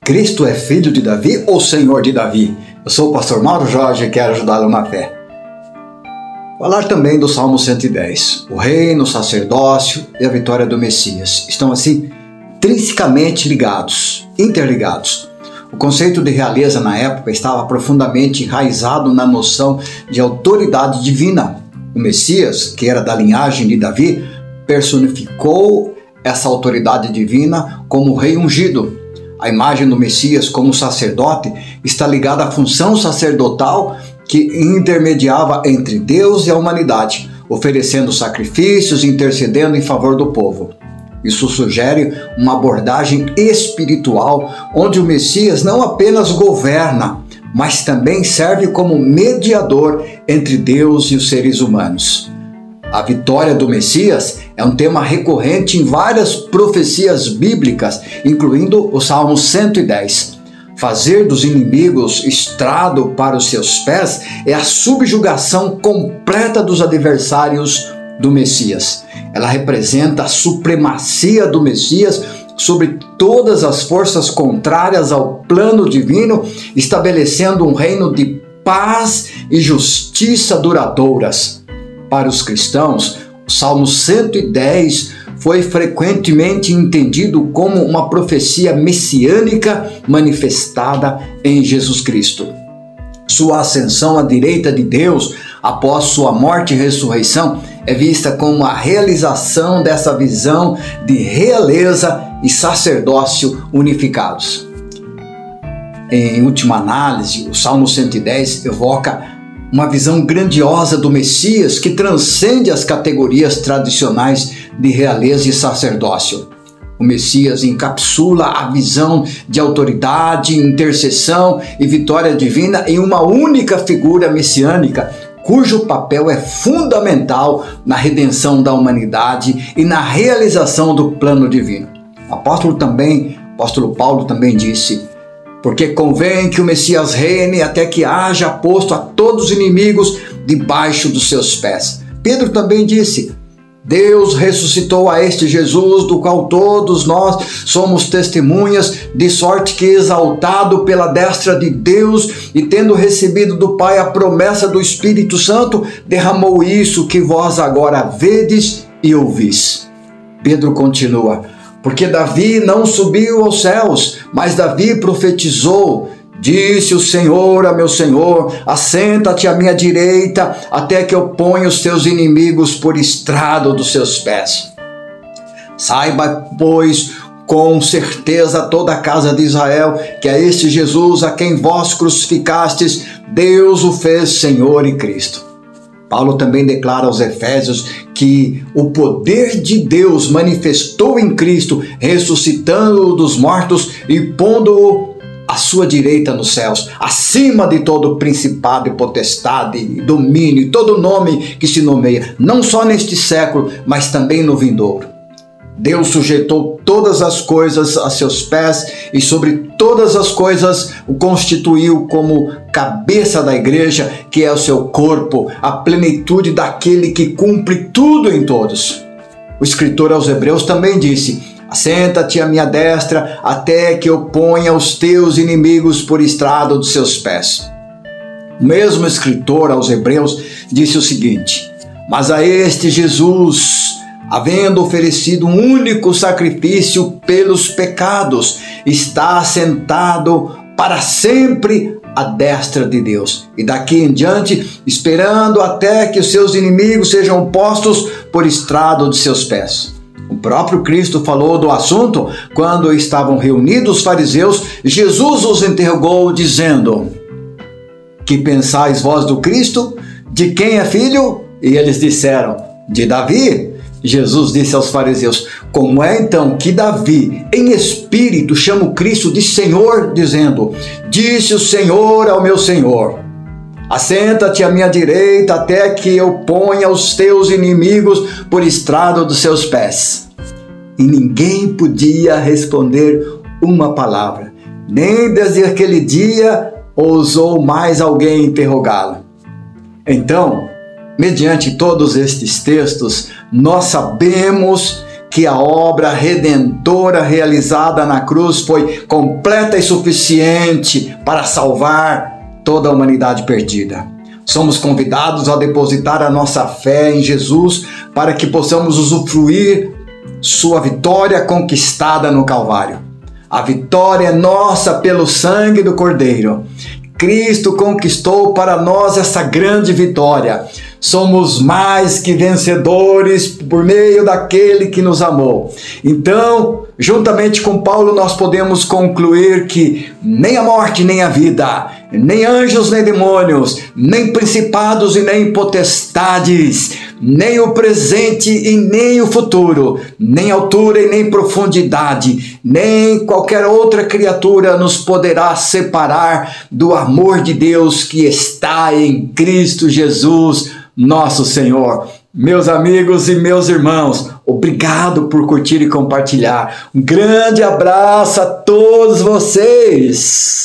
Cristo é filho de Davi ou Senhor de Davi? Eu sou o pastor Mauro Jorge e quero ajudá-lo na fé. Falar também do Salmo 110. O reino, o sacerdócio e a vitória do Messias estão assim intrinsecamente ligados, interligados. O conceito de realeza na época estava profundamente enraizado na noção de autoridade divina. O Messias, que era da linhagem de Davi, personificou essa autoridade divina como rei ungido. A imagem do Messias como sacerdote está ligada à função sacerdotal que intermediava entre Deus e a humanidade, oferecendo sacrifícios e intercedendo em favor do povo. Isso sugere uma abordagem espiritual, onde o Messias não apenas governa, mas também serve como mediador entre Deus e os seres humanos. A vitória do Messias é um tema recorrente em várias profecias bíblicas, incluindo o Salmo 110. Fazer dos inimigos estrado para os seus pés é a subjugação completa dos adversários do Messias. Ela representa a supremacia do Messias sobre todas as forças contrárias ao plano divino, estabelecendo um reino de paz e justiça duradouras. Para os cristãos, o Salmo 110 foi frequentemente entendido como uma profecia messiânica manifestada em Jesus Cristo. Sua ascensão à direita de Deus após sua morte e ressurreição é vista como a realização dessa visão de realeza e sacerdócio unificados. Em última análise, o Salmo 110 evoca uma visão grandiosa do Messias que transcende as categorias tradicionais de realeza e sacerdócio. O Messias encapsula a visão de autoridade, intercessão e vitória divina em uma única figura messiânica, cujo papel é fundamental na redenção da humanidade e na realização do plano divino. O apóstolo Paulo também disse: porque convém que o Messias reine até que haja posto a todos os inimigos debaixo dos seus pés. Pedro também disse: Deus ressuscitou a este Jesus, do qual todos nós somos testemunhas, de sorte que, exaltado pela destra de Deus e tendo recebido do Pai a promessa do Espírito Santo, derramou isso que vós agora vedes e ouvis. Pedro continua: porque Davi não subiu aos céus, mas Davi profetizou. Disse o Senhor a meu Senhor: assenta-te à minha direita, até que eu ponha os teus inimigos por estrado dos seus pés. Saiba, pois, com certeza toda a casa de Israel, que a este Jesus a quem vós crucificastes, Deus o fez Senhor e Cristo. Paulo também declara aos Efésios que o poder de Deus manifestou em Cristo, ressuscitando-o dos mortos e pondo-o à sua direita nos céus, acima de todo principado e potestade, domínio e todo nome que se nomeia, não só neste século, mas também no vindouro. Deus sujeitou todas as coisas a seus pés e sobre todas as coisas o constituiu como cabeça da igreja, que é o seu corpo, a plenitude daquele que cumpre tudo em todos. O escritor aos Hebreus também disse: assenta-te à minha destra, até que eu ponha os teus inimigos por estrado dos seus pés. O mesmo escritor aos Hebreus disse o seguinte: mas a este Jesus, havendo oferecido um único sacrifício pelos pecados, está assentado para sempre à destra de Deus, e daqui em diante esperando até que os seus inimigos sejam postos por estrado de seus pés. O próprio Cristo falou do assunto quando estavam reunidos os fariseus. Jesus os interrogou dizendo: que pensais vós do Cristo? De quem é filho? E eles disseram: de Davi. Jesus disse aos fariseus: como é então que Davi, em espírito, chama o Cristo de Senhor, dizendo: disse o Senhor ao meu Senhor: assenta-te à minha direita, até que eu ponha os teus inimigos por estrado dos seus pés. E ninguém podia responder uma palavra, nem desde aquele dia ousou mais alguém interrogá-lo. Então, mediante todos estes textos, nós sabemos que a obra redentora realizada na cruz foi completa e suficiente para salvar toda a humanidade perdida. Somos convidados a depositar a nossa fé em Jesus para que possamos usufruir sua vitória conquistada no Calvário. A vitória é nossa pelo sangue do Cordeiro. Cristo conquistou para nós essa grande vitória. Somos mais que vencedores por meio daquele que nos amou. Então, juntamente com Paulo, nós podemos concluir que nem a morte, nem a vida, nem anjos, nem demônios, nem principados e nem potestades, nem o presente e nem o futuro, nem altura e nem profundidade, nem qualquer outra criatura nos poderá separar do amor de Deus que está em Cristo Jesus, nosso Senhor. Meus amigos e meus irmãos, obrigado por curtir e compartilhar. Um grande abraço a todos vocês!